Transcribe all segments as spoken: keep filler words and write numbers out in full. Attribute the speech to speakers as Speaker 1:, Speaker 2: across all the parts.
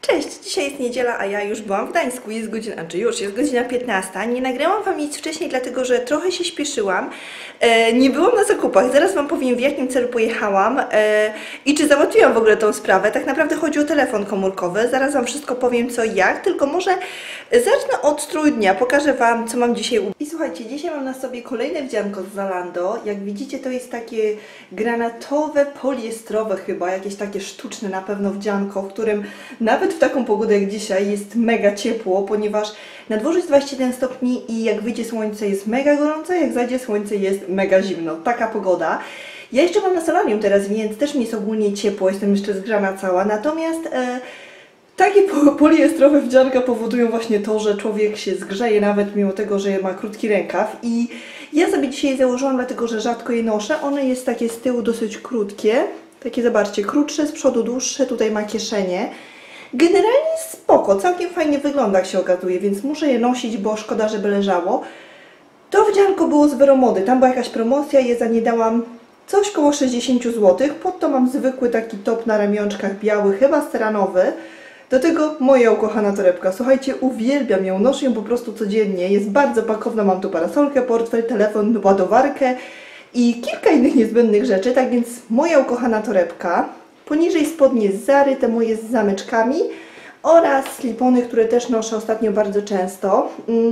Speaker 1: Cześć, dzisiaj jest niedziela, a ja już byłam w Gdańsku, jest godzina, znaczy już jest godzina piętnasta. Nie nagrałam Wam nic wcześniej, dlatego że trochę się śpieszyłam. E, nie byłam na zakupach, zaraz Wam powiem, w jakim celu pojechałam e, i czy załatwiłam w ogóle tą sprawę. Tak naprawdę chodzi o telefon komórkowy, zaraz Wam wszystko powiem co i jak, tylko może zacznę od strój dnia, pokażę Wam co mam dzisiaj. I słuchajcie, dzisiaj mam na sobie kolejne wdzianko z Zalando. Jak widzicie, to jest takie granatowe, poliestrowe chyba, jakieś takie sztuczne na pewno wdzianko, w którym nawet w taką pogodę jak dzisiaj jest mega ciepło, ponieważ na dworze jest dwadzieścia jeden stopni i jak wyjdzie słońce jest mega gorąco, jak zajdzie słońce jest mega zimno. Taka pogoda. Ja jeszcze mam na solarium teraz, więc też mi jest ogólnie ciepło, jestem jeszcze zgrzana cała, natomiast e, takie poliestrowe wdzianka powodują właśnie to, że człowiek się zgrzeje nawet mimo tego, że ma krótki rękaw i ja sobie dzisiaj je założyłam, dlatego że rzadko je noszę. One jest takie z tyłu dosyć krótkie, takie zobaczcie, krótsze, z przodu dłuższe, tutaj ma kieszenie. Generalnie spoko, całkiem fajnie wygląda, jak się okazuje, więc muszę je nosić, bo szkoda, żeby leżało. To wdzianko było z Veromody, tam była jakaś promocja, je za nie dałam coś koło sześćdziesiąt złotych. Pod to mam zwykły taki top na ramionczkach biały, chyba steranowy. Do tego moja ukochana torebka. Słuchajcie, uwielbiam ją, noszę ją po prostu codziennie. Jest bardzo pakowna, mam tu parasolkę, portfel, telefon, ładowarkę i kilka innych niezbędnych rzeczy. Tak więc moja ukochana torebka. Poniżej spodnie z Zary, te moje z zameczkami oraz slipony, które też noszę ostatnio bardzo często.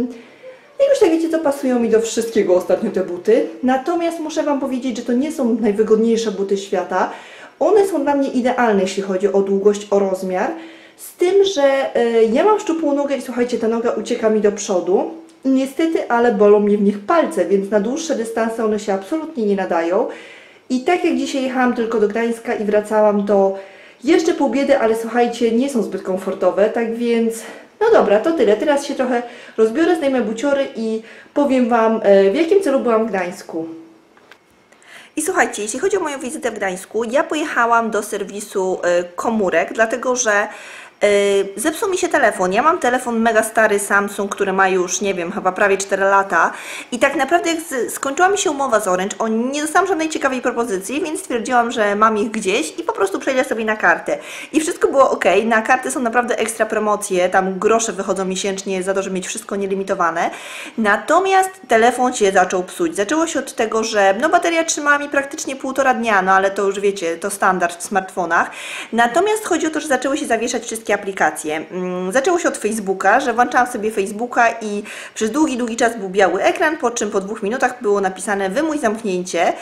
Speaker 1: Jakoś tak wiecie co, pasują mi do wszystkiego ostatnio te buty. Natomiast muszę Wam powiedzieć, że to nie są najwygodniejsze buty świata. One są dla mnie idealne, jeśli chodzi o długość, o rozmiar. Z tym, że y, ja mam szczupłą nogę i słuchajcie, ta noga ucieka mi do przodu. Niestety, ale bolą mnie w nich palce, więc na dłuższe dystanse one się absolutnie nie nadają. I tak jak dzisiaj jechałam tylko do Gdańska i wracałam, to jeszcze pół biedy, ale słuchajcie, nie są zbyt komfortowe, tak więc no dobra, to tyle. Teraz się trochę rozbiorę, zdejmę buciory i powiem Wam, w jakim celu byłam w Gdańsku. I słuchajcie, jeśli chodzi o moją wizytę w Gdańsku, ja pojechałam do serwisu komórek, dlatego że Yy, zepsuł mi się telefon. Ja mam telefon mega stary Samsung, który ma już, nie wiem, chyba prawie cztery lata i tak naprawdę jak z, skończyła mi się umowa z Orange, o, nie dostałam żadnej ciekawej propozycji, więc stwierdziłam, że mam ich gdzieś i po prostu przejdę sobie na kartę. I wszystko było ok. Na karty są naprawdę ekstra promocje, tam grosze wychodzą miesięcznie za to, żeby mieć wszystko nielimitowane. Natomiast telefon się zaczął psuć. Zaczęło się od tego, że no bateria trzymała mi praktycznie półtora dnia, no ale to już wiecie, to standard w smartfonach. Natomiast chodzi o to, że zaczęły się zawieszać wszystkie aplikacje. Zaczęło się od Facebooka, że włączałam sobie Facebooka i przez długi, długi czas był biały ekran, po czym po dwóch minutach było napisane wymuś zamknięcie.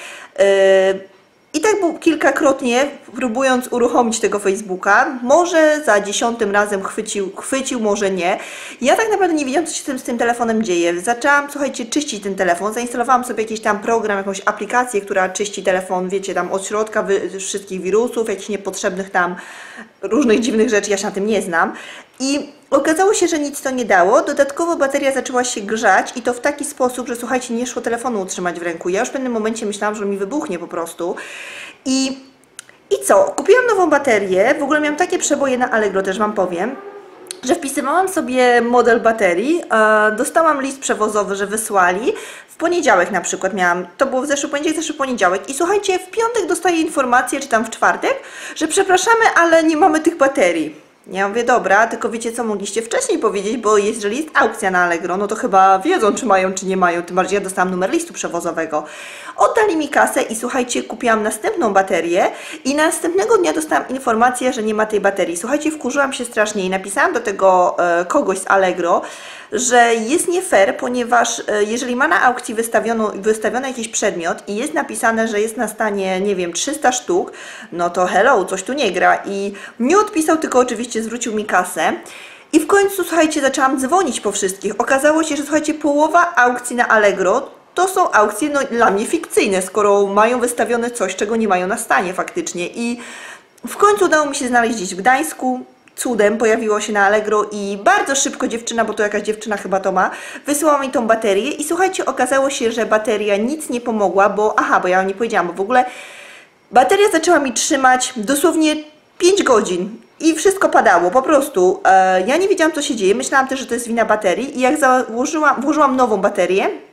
Speaker 1: I tak był kilkakrotnie, próbując uruchomić tego Facebooka. Może za dziesiątym razem chwycił, chwycił, może nie. Ja tak naprawdę nie wiedziałam, co się z tym, z tym telefonem dzieje. Zaczęłam, słuchajcie, czyścić ten telefon. Zainstalowałam sobie jakiś tam program, jakąś aplikację, która czyści telefon, wiecie, tam od środka wy, wszystkich wirusów, jakichś niepotrzebnych tam różnych dziwnych rzeczy. Ja się na tym nie znam. I okazało się, że nic to nie dało. Dodatkowo bateria zaczęła się grzać i to w taki sposób, że słuchajcie, nie szło telefonu utrzymać w ręku. Ja już w pewnym momencie myślałam, że mi wybuchnie po prostu. I, i co? Kupiłam nową baterię. W ogóle miałam takie przeboje na Allegro, też Wam powiem, że wpisywałam sobie model baterii, e, dostałam list przewozowy, że wysłali. W poniedziałek na przykład miałam, to było w zeszły poniedziałek, zeszły poniedziałek i słuchajcie, w piątek dostaję informację, czy tam w czwartek, że przepraszamy, ale nie mamy tych baterii. Ja mówię, dobra, tylko wiecie co, mogliście wcześniej powiedzieć, bo jeżeli jest aukcja na Allegro, no to chyba wiedzą, czy mają, czy nie mają, tym bardziej ja dostałam numer listu przewozowego. Oddali mi kasę i słuchajcie, kupiłam następną baterię i następnego dnia dostałam informację, że nie ma tej baterii. Słuchajcie, wkurzyłam się strasznie i napisałam do tego e, kogoś z Allegro, że jest nie fair, ponieważ e, jeżeli ma na aukcji wystawiono, wystawiony jakiś przedmiot i jest napisane, że jest na stanie, nie wiem, trzysta sztuk, no to hello, coś tu nie gra i nie odpisał, tylko oczywiście zwrócił mi kasę. I w końcu, słuchajcie, zaczęłam dzwonić po wszystkich. Okazało się, że słuchajcie, połowa aukcji na Allegro to są aukcje no, dla mnie fikcyjne, skoro mają wystawione coś, czego nie mają na stanie faktycznie. I w końcu udało mi się znaleźć gdzieś w Gdańsku. Cudem pojawiło się na Allegro i bardzo szybko dziewczyna, bo to jakaś dziewczyna chyba to ma, wysłała mi tą baterię i słuchajcie, okazało się, że bateria nic nie pomogła, bo aha, bo ja nie powiedziałam, bo w ogóle bateria zaczęła mi trzymać dosłownie pięć godzin i wszystko padało, po prostu. E, ja nie wiedziałam, co się dzieje, myślałam też, że to jest wina baterii i jak założyłam, włożyłam nową baterię,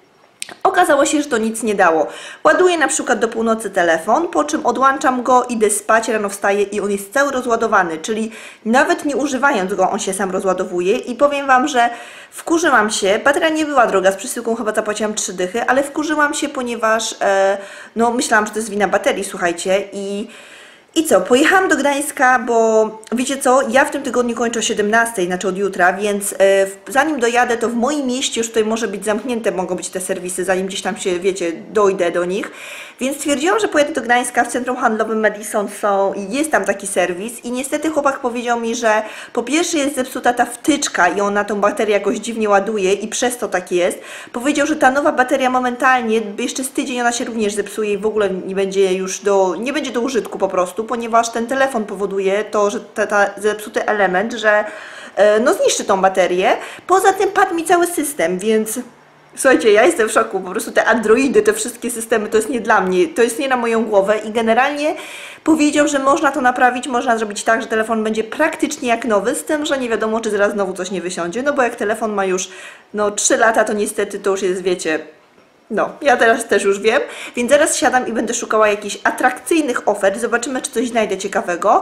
Speaker 1: Okazało się, że to nic nie dało. Ładuję na przykład do północy telefon, po czym odłączam go, idę spać, rano wstaję i on jest cały rozładowany, czyli nawet nie używając go, on się sam rozładowuje i powiem Wam, że wkurzyłam się, bateria nie była droga, z przesyłką chyba zapłaciłam trzy dychy, ale wkurzyłam się, ponieważ e, no myślałam, że to jest wina baterii, słuchajcie, i I co, pojechałam do Gdańska, bo wiecie co, ja w tym tygodniu kończę o siedemnastej, znaczy od jutra, więc e, zanim dojadę, to w moim mieście już tutaj może być zamknięte, mogą być te serwisy, zanim gdzieś tam się, wiecie, dojdę do nich. Więc stwierdziłam, że pojadę do Gdańska, w centrum handlowym Madison są i jest tam taki serwis i niestety chłopak powiedział mi, że po pierwsze jest zepsuta ta wtyczka i ona tą baterię jakoś dziwnie ładuje i przez to tak jest. Powiedział, że ta nowa bateria momentalnie, jeszcze z tydzień ona się również zepsuje i w ogóle nie będzie już do, nie będzie do użytku po prostu, ponieważ ten telefon powoduje to, że ta, ta zepsuty element, że e, no zniszczy tą baterię. Poza tym padł mi cały system, więc słuchajcie, ja jestem w szoku, po prostu te androidy, te wszystkie systemy to jest nie dla mnie, to jest nie na moją głowę i generalnie powiedział, że można to naprawić, można zrobić tak, że telefon będzie praktycznie jak nowy, z tym, że nie wiadomo, czy zaraz znowu coś nie wysiądzie, no bo jak telefon ma już no trzy lata, to niestety to już jest, wiecie, no, ja teraz też już wiem, więc zaraz siadam i będę szukała jakichś atrakcyjnych ofert, zobaczymy, czy coś znajdę ciekawego.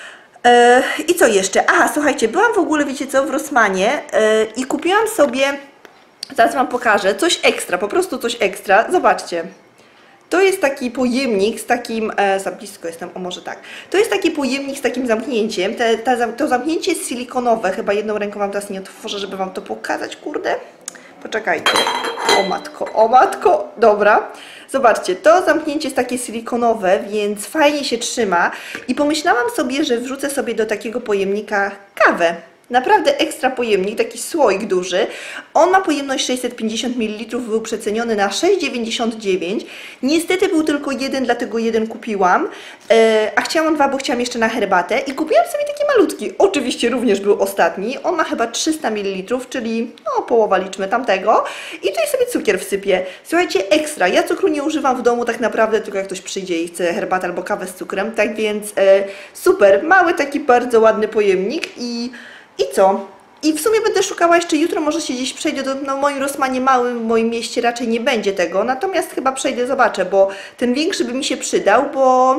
Speaker 1: Yy, I co jeszcze? Aha, słuchajcie, byłam w ogóle, wiecie co, w Rossmanie yy, i kupiłam sobie, zaraz Wam pokażę, coś ekstra, po prostu coś ekstra, zobaczcie. To jest taki pojemnik z takim, e, za blisko jestem, o może tak. To jest taki pojemnik z takim zamknięciem, te, te, to zamknięcie jest silikonowe, chyba jedną ręką Wam teraz nie otworzę, żeby Wam to pokazać, kurde. Poczekajcie. O matko, o matko, dobra. Zobaczcie, to zamknięcie jest takie silikonowe, więc fajnie się trzyma i pomyślałam sobie, że wrzucę sobie do takiego pojemnika kawę. Naprawdę ekstra pojemnik, taki słoik duży. On ma pojemność sześćset pięćdziesiąt mililitrów, był przeceniony na sześć dziewięćdziesiąt dziewięć. Niestety był tylko jeden, dlatego jeden kupiłam, e, a chciałam dwa, bo chciałam jeszcze na herbatę i kupiłam sobie taki malutki. Oczywiście również był ostatni. On ma chyba trzysta mililitrów, czyli no połowa liczmy tamtego. I tutaj sobie cukier wsypię. Słuchajcie, ekstra. Ja cukru nie używam w domu tak naprawdę, tylko jak ktoś przyjdzie i chce herbatę albo kawę z cukrem. Tak więc e, super, mały taki bardzo ładny pojemnik i I co? I w sumie będę szukała jeszcze jutro, może się gdzieś przejdę do, no w moim Rossmanie małym, w moim mieście raczej nie będzie tego, natomiast chyba przejdę, zobaczę, bo ten większy by mi się przydał, bo,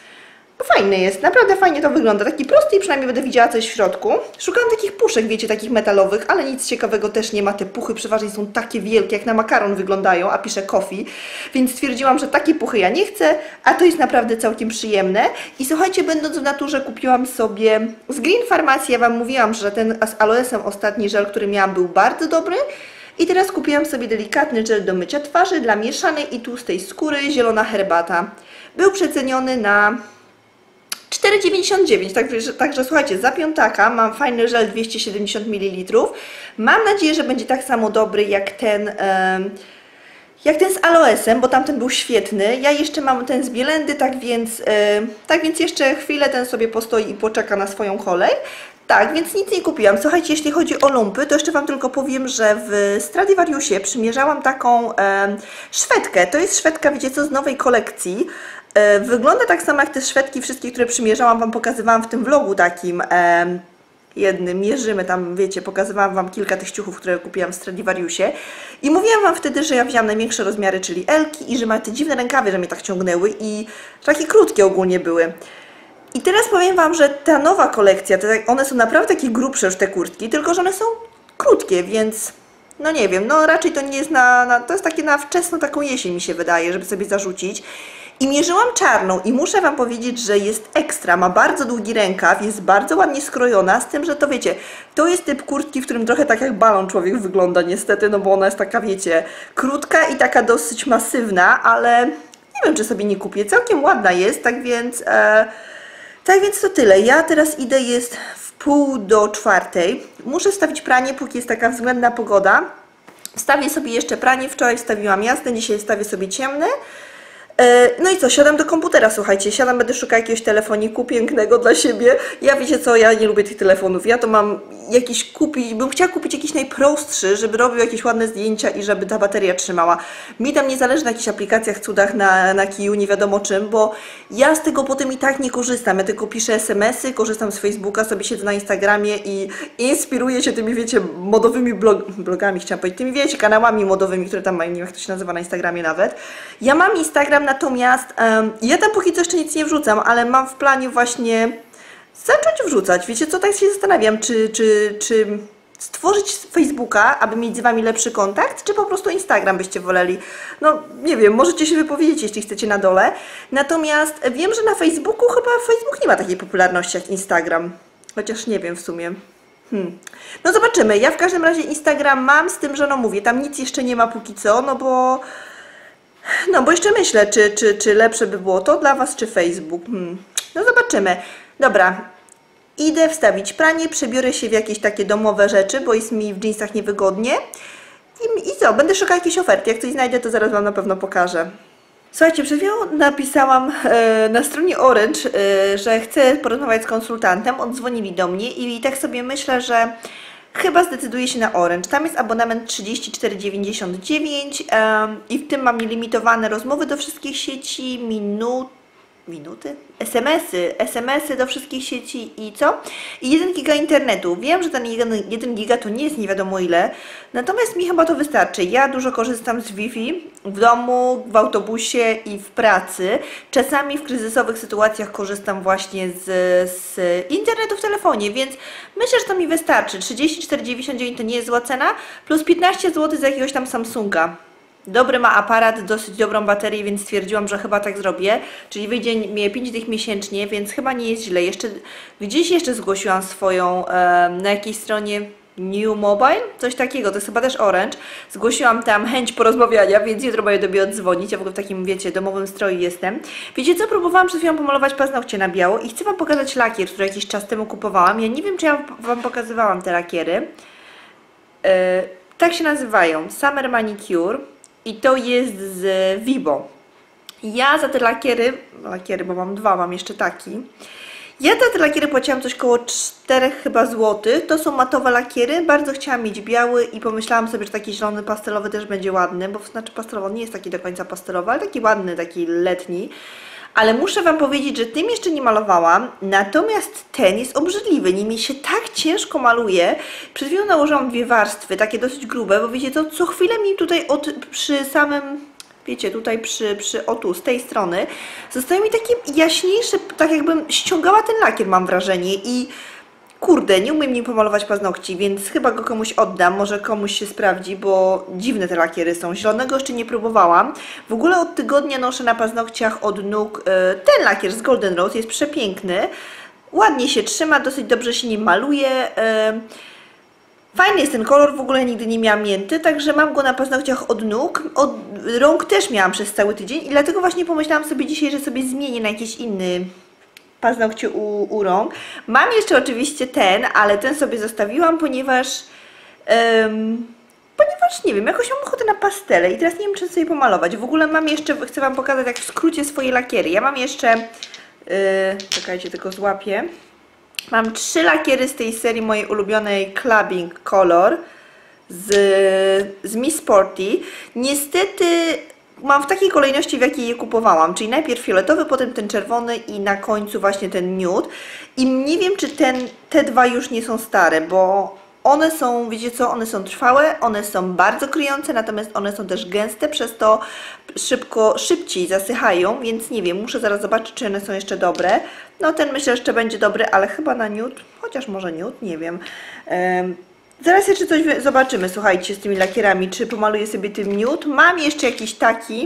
Speaker 1: bo fajny jest, naprawdę fajnie to wygląda, taki prosty i przynajmniej będę widziała coś w środku. Szukałam takich puszek, wiecie, takich metalowych, ale nic ciekawego też nie ma, te puchy przeważnie są takie wielkie, jak na makaron wyglądają, a piszę coffee, więc stwierdziłam, że takie puchy ja nie chcę, a to jest naprawdę całkiem przyjemne. I słuchajcie, będąc w naturze kupiłam sobie z Green Pharmacy, ja Wam mówiłam, że ten z aloesem ostatni żel, który miałam, był bardzo dobry. I teraz kupiłam sobie delikatny żel do mycia twarzy dla mieszanej i tłustej skóry, zielona herbata. Był przeceniony na cztery dziewięćdziesiąt dziewięć, także, także słuchajcie, za piątaka mam fajny żel dwieście siedemdziesiąt mililitrów. Mam nadzieję, że będzie tak samo dobry jak ten, e, jak ten z aloesem, bo tamten był świetny. Ja jeszcze mam ten z Bielendy, tak więc, e, tak więc jeszcze chwilę ten sobie postoi i poczeka na swoją kolej. Tak, więc nic nie kupiłam. Słuchajcie, jeśli chodzi o lumpy, to jeszcze Wam tylko powiem, że w Stradivariusie przymierzałam taką e, szwedkę. To jest szwedka, wiecie co, z nowej kolekcji. E, wygląda tak samo jak te szwedki wszystkie, które przymierzałam, Wam pokazywałam w tym vlogu takim e, jednym. Mierzymy tam, wiecie, pokazywałam Wam kilka tych ciuchów, które kupiłam w Stradivariusie. I mówiłam Wam wtedy, że ja wzięłam największe rozmiary, czyli L-ki i że ma te dziwne rękawy, że mnie tak ciągnęły i takie krótkie ogólnie były. I teraz powiem Wam, że ta nowa kolekcja, te, one są naprawdę takie grubsze już te kurtki, tylko że one są krótkie, więc no nie wiem, no raczej to nie jest na, na to jest takie na wczesną taką jesień mi się wydaje, żeby sobie zarzucić. I mierzyłam czarną i muszę Wam powiedzieć, że jest ekstra, ma bardzo długi rękaw, jest bardzo ładnie skrojona, z tym, że to wiecie, to jest typ kurtki, w którym trochę tak jak balon człowiek wygląda niestety, no bo ona jest taka, wiecie, krótka i taka dosyć masywna, ale nie wiem, czy sobie nie kupię, całkiem ładna jest, tak więc... E, Tak więc to tyle. Ja teraz idę, jest w pół do czwartej. Muszę wstawić pranie, póki jest taka względna pogoda. Wstawię sobie jeszcze pranie. Wczoraj wstawiłam jasne, dzisiaj wstawię sobie ciemne. No i co, siadam do komputera, słuchajcie, siadam, będę szukać jakiegoś telefoniku pięknego dla siebie. Ja wiecie co, ja nie lubię tych telefonów, ja to mam jakiś kupić, bym chciała kupić jakiś najprostszy, żeby robił jakieś ładne zdjęcia i żeby ta bateria trzymała. Mi tam nie zależy na jakichś aplikacjach, cudach, na, na kiju, nie wiadomo czym, bo ja z tego potem i tak nie korzystam, ja tylko piszę es em esy, korzystam z Facebooka, sobie siedzę na Instagramie i inspiruję się tymi, wiecie, modowymi blog, blogami, chciałam powiedzieć, tymi, wiecie, kanałami modowymi, które tam mają, nie wiem jak to się nazywa na Instagramie nawet. Ja mam Instagram, natomiast um, ja tam póki co jeszcze nic nie wrzucam, ale mam w planie właśnie zacząć wrzucać. Wiecie co, tak się zastanawiam, czy, czy, czy stworzyć Facebooka, aby mieć z Wami lepszy kontakt, czy po prostu Instagram byście woleli. No nie wiem, możecie się wypowiedzieć, jeśli chcecie na dole. Natomiast wiem, że na Facebooku chyba Facebook nie ma takiej popularności jak Instagram. Chociaż nie wiem w sumie. Hmm. No zobaczymy. Ja w każdym razie Instagram mam, z tym, że no mówię, tam nic jeszcze nie ma póki co, no bo No bo jeszcze myślę, czy, czy, czy lepsze by było to dla Was, czy Facebook. Hmm. No zobaczymy. Dobra, idę wstawić pranie, przebiorę się w jakieś takie domowe rzeczy, bo jest mi w dżinsach niewygodnie. I, i co, będę szukać jakiejś oferty. Jak coś znajdę, to zaraz Wam na pewno pokażę. Słuchajcie, przed chwilą napisałam e, na stronie Orange, e, że chcę porozmawiać z konsultantem. Odzwonili do mnie i tak sobie myślę, że chyba zdecyduję się na Orange. Tam jest abonament trzydzieści cztery dziewięćdziesiąt dziewięć um, i w tym mam nielimitowane rozmowy do wszystkich sieci, minut, minuty? es em esy, es em esy do wszystkich sieci i co? I jeden giga internetu. Wiem, że ten jeden giga to nie jest nie wiadomo ile, natomiast mi chyba to wystarczy. Ja dużo korzystam z Wi-Fi w domu, w autobusie i w pracy. Czasami w kryzysowych sytuacjach korzystam właśnie z, z internetu w telefonie, więc myślę, że to mi wystarczy. trzydzieści cztery dziewięćdziesiąt dziewięć to nie jest zła cena, plus piętnaście złotych za jakiegoś tam Samsunga. Dobry ma aparat, dosyć dobrą baterię, więc stwierdziłam, że chyba tak zrobię. Czyli wyjdzie mi pięć dych miesięcznie, więc chyba nie jest źle. Jeszcze gdzieś jeszcze zgłosiłam swoją e, na jakiejś stronie New Mobile, coś takiego, to jest chyba też Orange. Zgłosiłam tam chęć porozmawiania, więc jutro będę do mnie odzwonić. Ja w ogóle w takim, wiecie, domowym stroju jestem. Wiecie co, próbowałam przed chwilą pomalować paznokcie na biało i chcę Wam pokazać lakier, który jakiś czas temu kupowałam. Ja nie wiem, czy ja Wam pokazywałam te lakiery. E, tak się nazywają, Summer Manicure. I to jest z Vibo. Ja za te lakiery, lakiery, bo mam dwa, mam jeszcze taki. Ja za te lakiery płaciłam coś koło czterech chyba złotych. To są matowe lakiery. Bardzo chciałam mieć biały i pomyślałam sobie, że taki zielony pastelowy też będzie ładny, bo znaczy pastelowy nie jest taki do końca pastelowy, ale taki ładny, taki letni. Ale muszę Wam powiedzieć, że tym jeszcze nie malowałam, natomiast ten jest obrzydliwy, nim mi się tak ciężko maluje. Przed chwilą nałożyłam dwie warstwy, takie dosyć grube, bo wiecie to, co chwilę mi tutaj od, przy samym, wiecie, tutaj przy, przy o tu, z tej strony, zostaje mi takie jaśniejsze, tak jakbym ściągała ten lakier, mam wrażenie i kurde, nie umiem nim pomalować paznokci, więc chyba go komuś oddam, może komuś się sprawdzi, bo dziwne te lakiery są. Zielonego jeszcze nie próbowałam. W ogóle od tygodnia noszę na paznokciach od nóg e, ten lakier z Golden Rose, jest przepiękny. Ładnie się trzyma, dosyć dobrze się nim maluje. E, fajny jest ten kolor, w ogóle nigdy nie miałam mięty, także mam go na paznokciach od nóg. Od rąk też miałam przez cały tydzień i dlatego właśnie pomyślałam sobie dzisiaj, że sobie zmienię na jakiś inny paznokcie u, u rąk. Mam jeszcze oczywiście ten, ale ten sobie zostawiłam, ponieważ um, ponieważ nie wiem, jakoś mam ochotę na pastele i teraz nie wiem, czy sobie pomalować. W ogóle mam jeszcze, chcę Wam pokazać tak w skrócie swoje lakiery. Ja mam jeszcze, yy, czekajcie, tylko złapię. Mam trzy lakiery z tej serii mojej ulubionej Clubbing Color z, z Miss Sporty. Niestety mam w takiej kolejności, w jakiej je kupowałam, czyli najpierw fioletowy, potem ten czerwony i na końcu właśnie ten nude. I nie wiem, czy ten, te dwa już nie są stare, bo one są, wiecie co, one są trwałe, one są bardzo kryjące, natomiast one są też gęste, przez to szybko, szybciej zasychają, więc nie wiem, muszę zaraz zobaczyć, czy one są jeszcze dobre. No ten myślę, że jeszcze będzie dobry, ale chyba na nude, chociaż może nude, nie wiem. Um, Zaraz jeszcze coś zobaczymy, słuchajcie, z tymi lakierami, czy pomaluję sobie tym nude. Mam jeszcze jakiś taki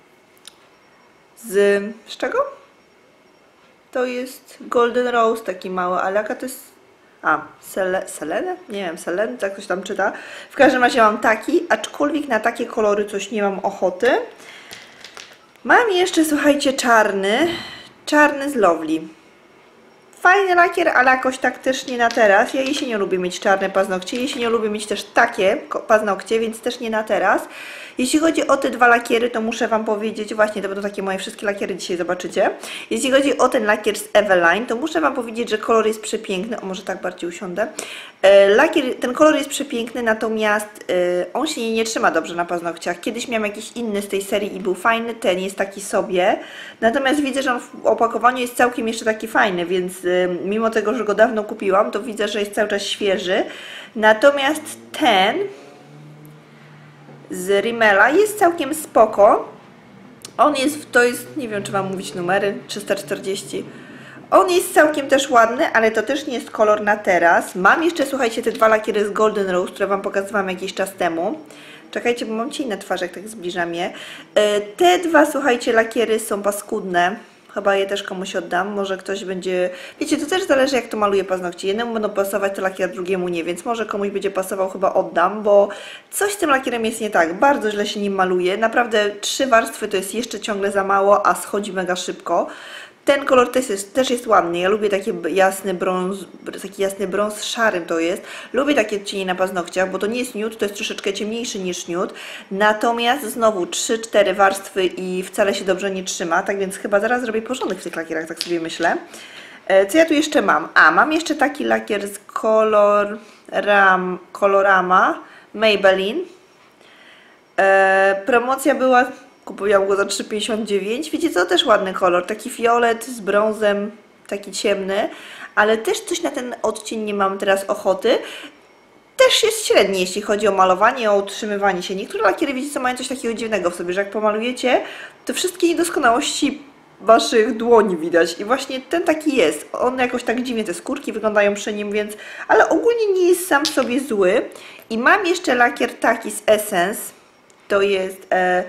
Speaker 1: z... z czego? To jest Golden Rose, taki mały, ale jaka to jest... A, sele, Selene? Nie wiem, Selene, tak ktoś tam czyta. W każdym razie mam taki, aczkolwiek na takie kolory coś nie mam ochoty. Mam jeszcze, słuchajcie, czarny, czarny z Lovely. Fajny lakier, ale jakoś tak też nie na teraz. Ja jesienią lubię mieć czarne paznokcie, jesienią lubię mieć też takie paznokcie, więc też nie na teraz. Jeśli chodzi o te dwa lakiery, to muszę Wam powiedzieć, właśnie to będą takie moje wszystkie lakiery, dzisiaj zobaczycie. Jeśli chodzi o ten lakier z Eveline, to muszę Wam powiedzieć, że kolor jest przepiękny. O, może tak bardziej usiądę. E, lakier, ten kolor jest przepiękny, natomiast e, on się nie trzyma dobrze na paznokciach. Kiedyś miałam jakiś inny z tej serii i był fajny, ten jest taki sobie. Natomiast widzę, że on w opakowaniu jest całkiem jeszcze taki fajny, więc e, mimo tego, że go dawno kupiłam, to widzę, że jest cały czas świeży. Natomiast ten z Rimmela jest całkiem spoko. On jest, to jest, nie wiem czy Wam mówić numery, trzysta czterdzieści. On jest całkiem też ładny, ale to też nie jest kolor na teraz. Mam jeszcze, słuchajcie, te dwa lakiery z Golden Rose, które Wam pokazywałam jakiś czas temu. Czekajcie, bo mam cień na twarzy, jak tak zbliżam je. Te dwa, słuchajcie, lakiery są paskudne. Chyba je też komuś oddam, może ktoś będzie... Wiecie, to też zależy jak to maluje paznokcie. Jednemu będą pasować te lakier, drugiemu nie, więc może komuś będzie pasował, chyba oddam, bo coś z tym lakierem jest nie tak. Bardzo źle się nim maluje. Naprawdę trzy warstwy to jest jeszcze ciągle za mało, a schodzi mega szybko. Ten kolor też jest, też jest ładny. Ja lubię taki jasny brąz, taki jasny brąz szarym to jest. Lubię takie cienie na paznokciach, bo to nie jest nude, to jest troszeczkę ciemniejszy niż nude. Natomiast znowu trzy cztery warstwy i wcale się dobrze nie trzyma, tak więc chyba zaraz zrobię porządek w tych lakierach, tak sobie myślę. Co ja tu jeszcze mam? A, mam jeszcze taki lakier z Color Ram, Colorama Maybelline. E, promocja była... Kupiłam go za trzy pięćdziesiąt dziewięć. Wiecie co? Też ładny kolor. Taki fiolet z brązem, taki ciemny. Ale też coś na ten odcień nie mam teraz ochoty. Też jest średni, jeśli chodzi o malowanie, o utrzymywanie się. Niektóre lakiery, wiecie co, mają coś takiego dziwnego w sobie, że jak pomalujecie, to wszystkie niedoskonałości Waszych dłoni widać. I właśnie ten taki jest. On jakoś tak dziwnie, te skórki wyglądają przy nim, więc... Ale ogólnie nie jest sam w sobie zły. I mam jeszcze lakier taki z Essence. To jest... E,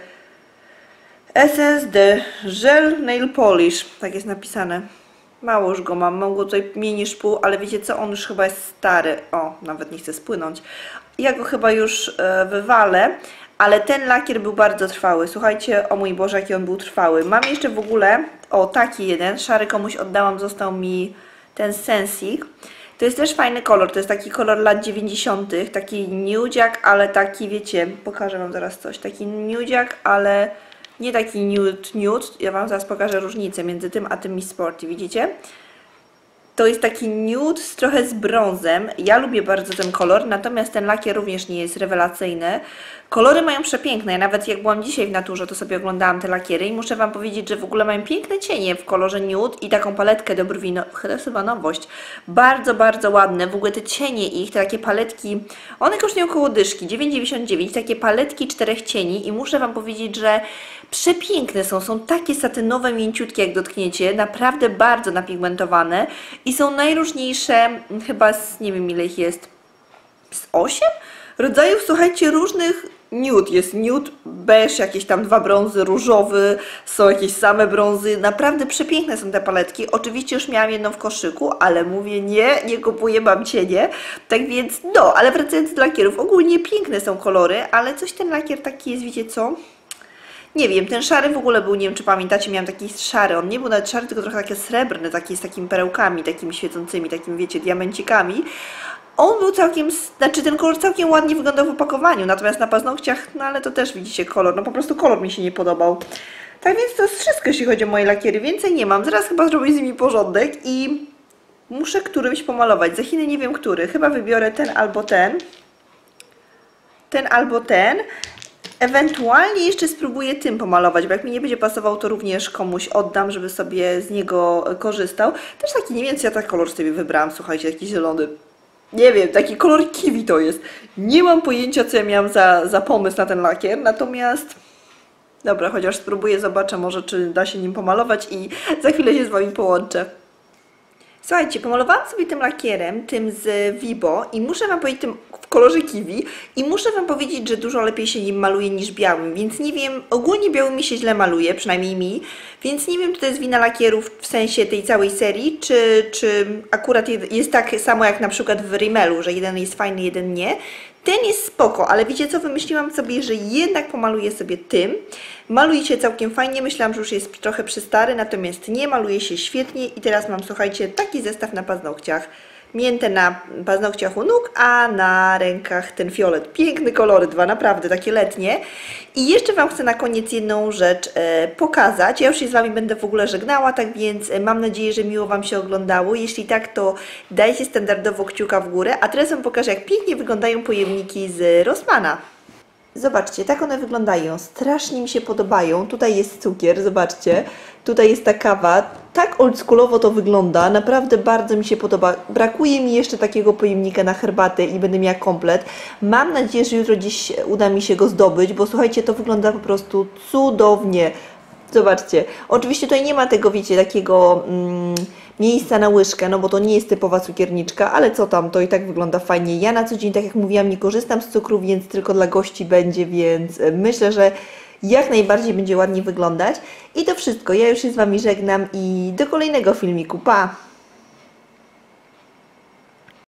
Speaker 1: Essence de Gel Nail Polish, tak jest napisane. Mało już go mam, mam go tutaj mniej niż pół, ale wiecie co, on już chyba jest stary. O, nawet nie chce spłynąć. Ja go chyba już e, wywalę, ale ten lakier był bardzo trwały. Słuchajcie, o mój Boże, jaki on był trwały. Mam jeszcze w ogóle, o taki jeden, szary komuś oddałam, został mi ten Sensik. To jest też fajny kolor, to jest taki kolor lat dziewięćdziesiątych, taki nudziak, ale taki, wiecie, pokażę Wam zaraz coś, taki nudziak, ale... Nie taki nude, nude, ja Wam zaraz pokażę różnicę między tym a tym Miss Sporty, widzicie? To jest taki nude z, trochę z brązem. Ja lubię bardzo ten kolor, natomiast ten lakier również nie jest rewelacyjny. Kolory mają przepiękne. Ja nawet jak byłam dzisiaj w naturze, to sobie oglądałam te lakiery i muszę Wam powiedzieć, że w ogóle mają piękne cienie w kolorze nude i taką paletkę do brwi. No, to jest chyba nowość. Bardzo, bardzo ładne. W ogóle te cienie ich, te takie paletki, one kosztują około dyszki, dziewięć dziewięćdziesiąt dziewięć, takie paletki czterech cieni i muszę Wam powiedzieć, że przepiękne są. Są takie satynowe, mięciutkie, jak dotkniecie. Naprawdę bardzo napigmentowane i są najróżniejsze, chyba z, nie wiem ile ich jest, z osiem rodzajów, słuchajcie, różnych nude. Jest nude, beige, jakieś tam dwa brązy, różowy, są jakieś same brązy. Naprawdę przepiękne są te paletki. Oczywiście już miałam jedną w koszyku, ale mówię nie, nie kupuję, mam cienie. Tak więc, no, ale wracając do lakierów, ogólnie piękne są kolory, ale coś ten lakier taki jest, wiecie co? Nie wiem, ten szary w ogóle był, nie wiem czy pamiętacie, miałam taki szary, on nie był nawet szary, tylko trochę takie srebrny, taki z takimi perełkami, takimi świecącymi, takimi wiecie, diamencikami. On był całkiem, znaczy ten kolor całkiem ładnie wyglądał w opakowaniu, natomiast na paznokciach, no ale to też widzicie kolor, no po prostu kolor mi się nie podobał. Tak więc to jest wszystko, jeśli chodzi o moje lakiery, więcej nie mam, zaraz chyba zrobię z nimi porządek i muszę którymś pomalować, za Chiny nie wiem który, chyba wybiorę ten albo ten, ten albo ten. Ewentualnie jeszcze spróbuję tym pomalować, bo jak mi nie będzie pasował, to również komuś oddam, żeby sobie z niego korzystał. Też taki, nie wiem, co ja tak kolor sobie wybrałam, słuchajcie, taki zielony. Nie wiem, taki kolor kiwi to jest. Nie mam pojęcia, co ja miałam za, za pomysł na ten lakier, natomiast... Dobra, chociaż spróbuję, zobaczę może, czy da się nim pomalować i za chwilę się z Wami połączę. Słuchajcie, pomalowałam sobie tym lakierem, tym z Vibo i muszę Wam powiedzieć, tym w kolorze kiwi i muszę Wam powiedzieć, że dużo lepiej się nim maluje niż białym, więc nie wiem, ogólnie białym mi się źle maluje, przynajmniej mi, więc nie wiem, czy to jest wina lakierów w sensie tej całej serii, czy, czy akurat jest tak samo jak na przykład w Rimmelu, że jeden jest fajny, jeden nie. Ten jest spoko, ale wiecie co, wymyśliłam sobie, że jednak pomaluję sobie tym. Maluje się całkiem fajnie, myślałam, że już jest trochę przystary, natomiast nie, maluje się świetnie i teraz mam, słuchajcie, taki zestaw na paznokciach. Mięte na paznokciach u nóg, a na rękach ten fiolet. Piękny kolory, dwa naprawdę takie letnie. I jeszcze Wam chcę na koniec jedną rzecz e, pokazać. Ja już się z Wami będę w ogóle żegnała, tak więc e, mam nadzieję, że miło Wam się oglądało. Jeśli tak, to dajcie standardowo kciuka w górę. A teraz Wam pokażę, jak pięknie wyglądają pojemniki z Rossmana. Zobaczcie, tak one wyglądają. Strasznie mi się podobają. Tutaj jest cukier, zobaczcie. Tutaj jest ta kawa. Tak oldschoolowo to wygląda. Naprawdę bardzo mi się podoba. Brakuje mi jeszcze takiego pojemnika na herbatę i będę miała komplet. Mam nadzieję, że jutro dziś uda mi się go zdobyć, bo słuchajcie, to wygląda po prostu cudownie. Zobaczcie. Oczywiście tutaj nie ma tego, wiecie, takiego mm, miejsca na łyżkę, no bo to nie jest typowa cukierniczka, ale co tam, to i tak wygląda fajnie. Ja na co dzień, tak jak mówiłam, nie korzystam z cukru, więc tylko dla gości będzie, więc myślę, że jak najbardziej będzie ładnie wyglądać. I to wszystko. Ja już się z Wami żegnam i do kolejnego filmiku. Pa!